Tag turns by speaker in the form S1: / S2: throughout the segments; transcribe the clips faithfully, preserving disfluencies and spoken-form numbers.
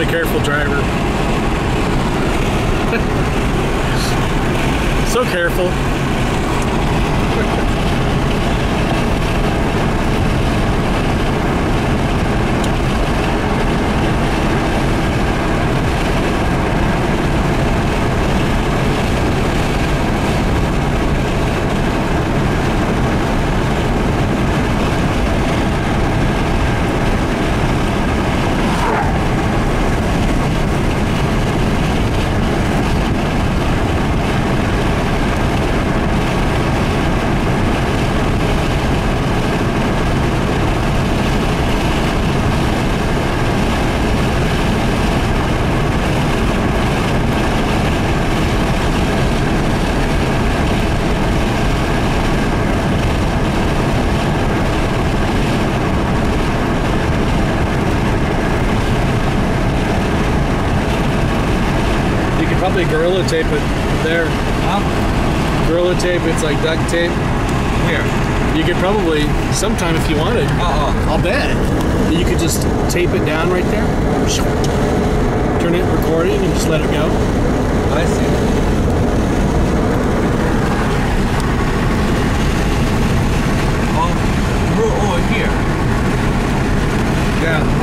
S1: careful driver. So careful. Probably Gorilla Tape it there.
S2: Huh?
S1: Gorilla Tape, it's like duct tape.
S2: Here.
S1: You could probably, sometime if you wanted,
S2: Uh-uh.
S1: I'll bet, you could just tape it down right there, turn it recording and just let it go.
S2: I see. Oh, we're over here.
S1: Yeah.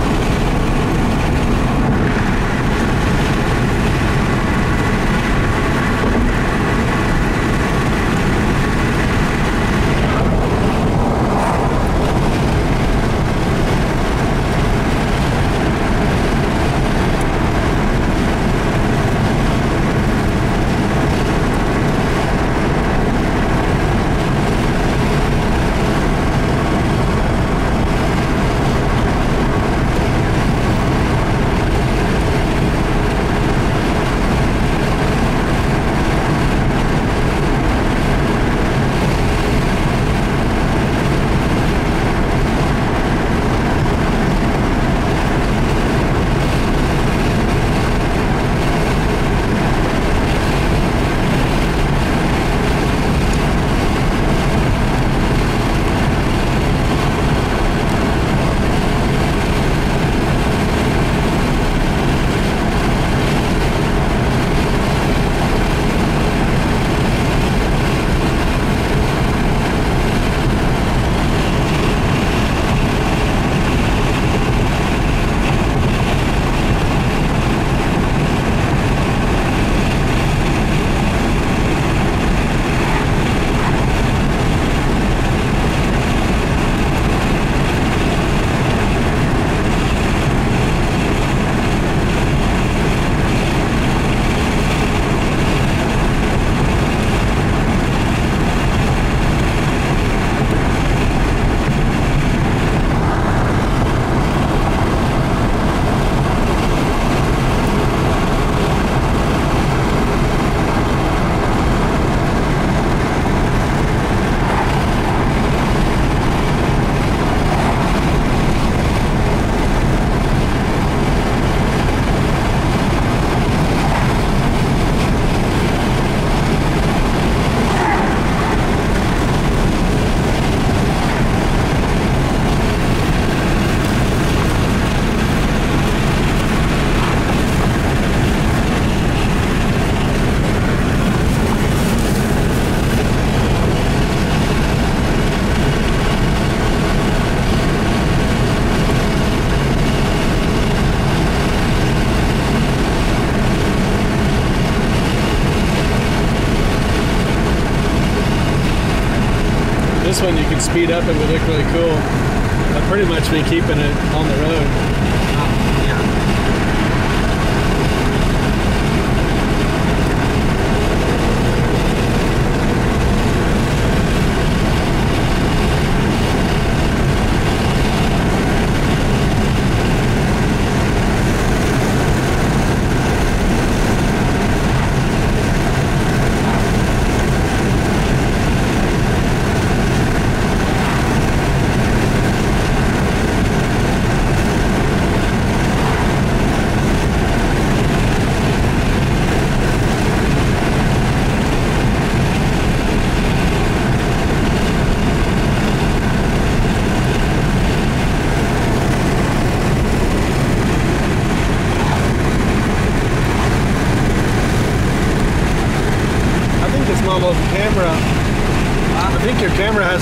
S1: This one you can speed up, it would look really cool. I've pretty much been keeping it on the road.
S2: Uh, yeah.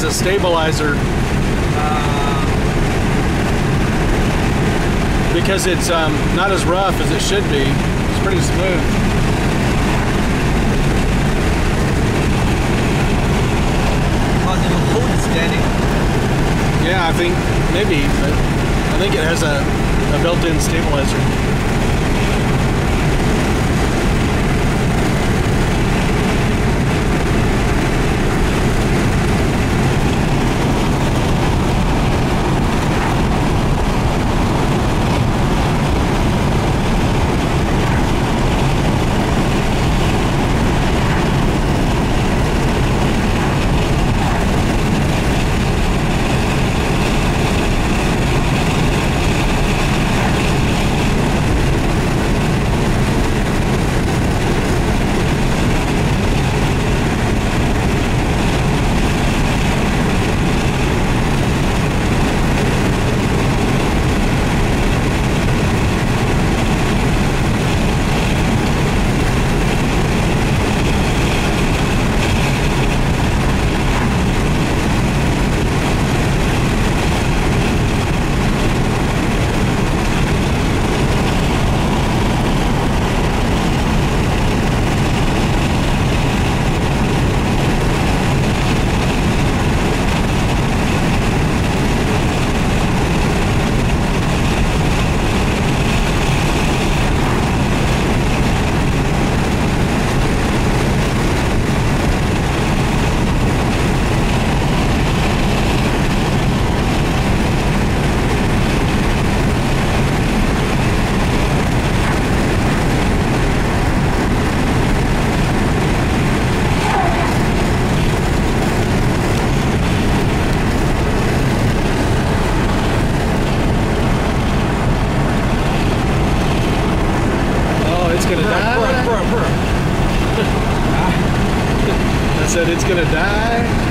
S1: a stabilizer
S2: Uh,
S1: because it's um, not as rough as it should be. It's pretty smooth.
S2: because it will hold it steady.
S1: Yeah, I think maybe, but I think it has a, a built-in stabilizer. It's gonna die.
S2: Burr, burr, burr.
S1: I said it's gonna die.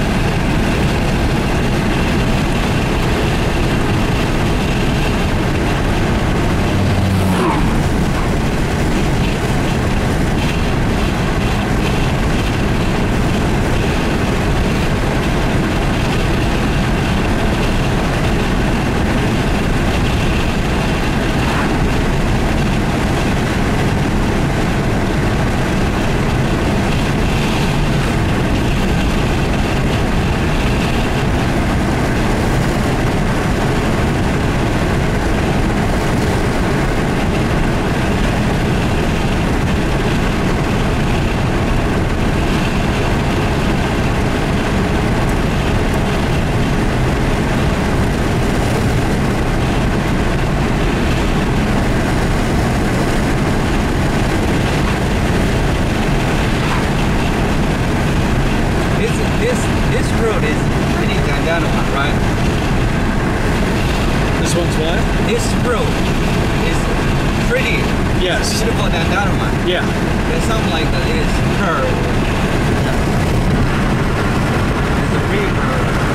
S2: This screw is pretty.
S1: Yes.
S2: Suitable than the other one.
S1: Yeah.
S2: There's something like that is curved. It's a big curve.